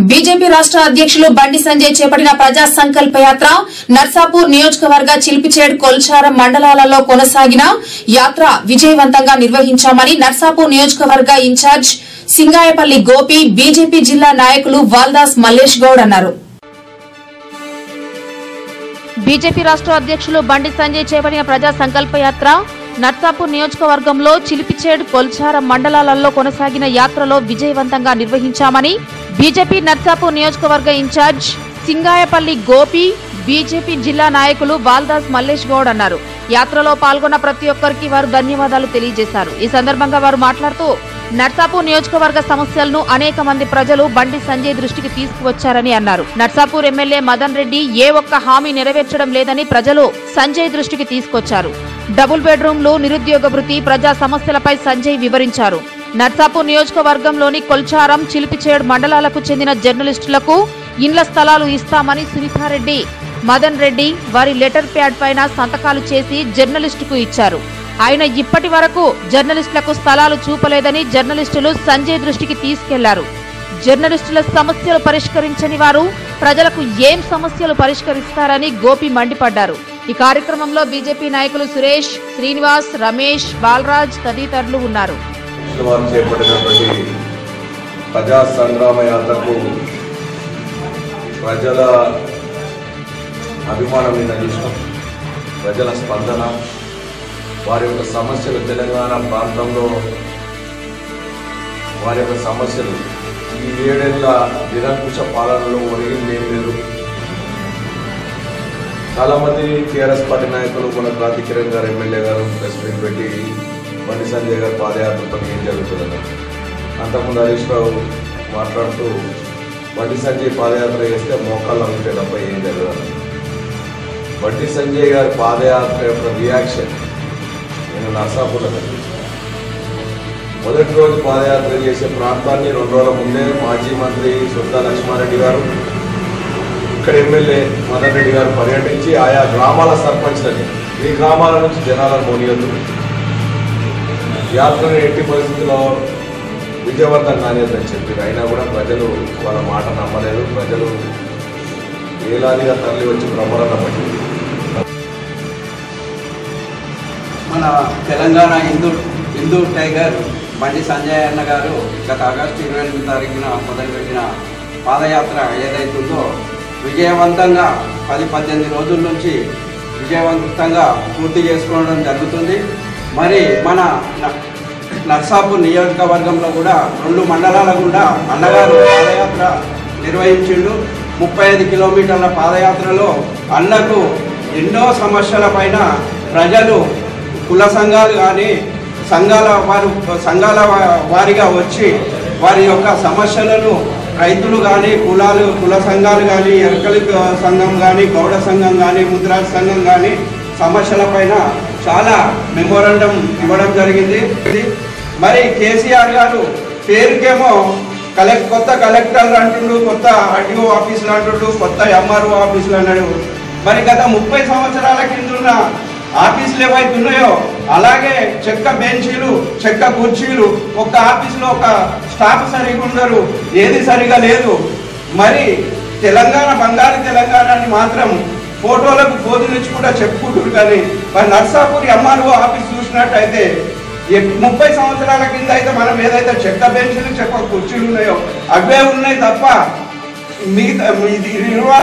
BJP రాష్ట్ర అధ్యక్షులు బండి సంజయ్ చేపట్టిన ప్రజా సంకల్ప యాత్ర నర్సాపూర్ నియోజకవర్గ చిలిపిచేడ్ కొల్చారం మండలాలలో కొనసాగిన యాత్ర విజయవంతంగా నిర్వహించామని నర్సాపూర్ నియోజకవర్గ ఇన్ఛార్జ్ సింగాయపల్లి గోపి బీజేపీ జిల్లా నాయకులు వాల్దాస్ మల్లేష్ గౌడ్ అన్నారు. బీజేపీ రాష్ట్ర అధ్యక్షులు బండి సంజయ్ చేపట్టిన ప్రజా సంకల్ప యాత్ర నర్సాపూర్ నియోజకవర్గంలో చిలిపిచేడ్ కొల్చారం మండలాలలో కొనసాగిన యాత్రలో విజయవంతంగా నిర్వహించామని బీజేపీ నర్సాపూర్ నియోజకవర్గ ఇన్ఛార్జ్ సింగాయపల్లి గోపి బీజేపీ జిల్లా నాయకులు వాల్దాస్ మల్లేష్ గౌడ్ అన్నారు. యాత్రలో పాల్గొన్న ప్రతి ఒక్కరికి వారు ధన్యవాదాలు తెలియజేశారు. ఈ సందర్భంగా వారు మాట్లాడుతూ నర్సాపూర్ నియోజకవర్గ సమస్యలను అనేక మంది ప్రజలు బండి సంజయ్ దృష్టికి తీసుకువచ్చారని అన్నారు. నర్సాపూర్ ఎమ్మెల్యే మదన్ రెడ్డి ఏ ఒక్క హామీ నెరవేర్చడం లేదని ప్రజలు సంజయ్ దృష్టికి తీసుకొచ్చారు. డబుల్ బెడ్రూమ్లు, నిరుద్యోగ వృత్తి, ప్రజా సమస్యలపై సంజయ్ వివరించారు. నర్సాపూర్ నియోజకవర్గంలోని కొల్చారం, చిలిపిచేడ్ మండలాలకు చెందిన జర్నలిస్టులకు ఇండ్ల స్థలాలు ఇస్తామని సునీతారెడ్డి, మదన్ రెడ్డి వారి లెటర్ ప్యాడ్ పైన సంతకాలు చేసి జర్నలిస్టుకు ఇచ్చారు. ఆయన ఇప్పటి వరకు జర్నలిస్టులకు స్థలాలు చూపలేదని జర్నలిస్టులు సంజయ్ దృష్టికి తీసుకెళ్లారు. జర్నలిస్టుల సమస్యలు పరిష్కరించని వారు ప్రజలకు ఏం సమస్యలు పరిష్కరిస్తారని గోపి మండిపడ్డారు. ఈ కార్యక్రమంలో బీజేపీ నాయకులు సురేష్, శ్రీనివాస్, రమేష్, బాలరాజ్ తదితరులు ఉన్నారు. ప్రజా సంగ్రామ యాత్రకు ప్రజల అభిమానం నిన్న చూసినాం. ప్రజల స్పందన, వారి యొక్క సమస్యలు, తెలంగాణ ప్రాంతంలో వారి యొక్క సమస్యలు ఈ 7 ఏళ్ల నిరంకుశ పాలనలో ఒరిగింది ఏం లేదు. చాలామంది టీఆర్ఎస్ పార్టీ నాయకులు మన క్రాంతి కిరణ్ గారు, ఎమ్మెల్యే గారు ప్రెస్ మీట్ పెట్టి బండి సంజయ్ గారు పాదయాత్రతో ఏం జరుగుతుందని, అంతకుముందు హరీష్ రావు మాట్లాడుతూ బండి సంజయ్ పాదయాత్ర చేస్తే మోకాళ్ళు ఉంటే తప్ప ఏం జరగదు. బండి సంజయ్ గారి పాదయాత్ర యొక్క రియాక్షన్ నేను నర్సాపూర్లో కనిపించాను. మొదటి రోజు పాదయాత్ర చేసే ప్రాంతాన్ని 2 రోజుల ముందే మాజీ మంత్రి సుల్తా లక్ష్మారెడ్డి గారు, ఇక్కడ ఎమ్మెల్యే మదన్ రెడ్డి గారు పర్యటించి ఆయా గ్రామాల సర్పంచ్లని ఈ గ్రామాల నుంచి జనాలను మోనియద్దు, యాత్రను ఎట్టి పరిస్థితుల్లో విజయవంతం కానిదని చెప్పారు. అయినా కూడా ప్రజలు వాళ్ళ మాట నమ్మలేదు. ప్రజలు ఏలాదిగా తరలి వచ్చి ప్రమాణం పట్టింది. మన తెలంగాణ హిందూ టైగర్ బండి సంజయ్ అన్న గారు గత ఆగస్టు 28వ తారీఖున మొదలుపెట్టిన పాదయాత్ర ఏదైతుందో విజయవంతంగా 10-18 రోజుల నుంచి విజయవంతంగా పూర్తి చేసుకోవడం జరుగుతుంది. మరి మన నర్సాపూర్ నియోజకవర్గంలో కూడా 2 మండలాల గుండా అన్నగారు పాదయాత్ర నిర్వహించిండు. 35 కిలోమీటర్ల పాదయాత్రలో అన్నకు ఎన్నో సమస్యల పైన ప్రజలు, కుల సంఘాలు కానీ సంఘాల వారిగా వచ్చి వారి యొక్క సమస్యలను రైతులు కానీ, కుల సంఘాలు కానీ, ఎరకలి సంఘం కానీ, గౌడ సంఘం కానీ, ముద్రాజ్ సంఘం కానీ సమస్యల పైన చాలా మెమోరాండం ఇవ్వడం జరిగింది. మరి కేసీఆర్ గారు పేరుకేమో కొత్త కలెక్టర్లు అంటుండు, కొత్త ఆర్టీఓ ఆఫీసులు అంటుండు, కొత్త ఎంఆర్ఓ ఆఫీసులు అన్నాడు. మరి గత 30 సంవత్సరాల కింద ఉన్న ఆఫీసులు ఏవైతే ఉన్నాయో అలాగే చెక్క బెంచీలు, చెక్క కుర్చీలు, ఒక ఆఫీసులో ఒక స్టాఫ్ సరిగా ఉండరు, ఏది సరిగా లేదు. మరి తెలంగాణ, బంగారు తెలంగాణని మాత్రం ఫోటోలకు పోజులిచ్చి కూడా చెప్పుకుంటారు. కానీ మరి నర్సాపూర్ ఎంఆర్ఓ ఆఫీస్ చూసినట్టయితే 30 సంవత్సరాల కింద అయితే మనం ఏదైతే చెక్క బెంచీలు, చెక్క కుర్చీలు ఉన్నాయో అవే ఉన్నాయి తప్ప మిగతా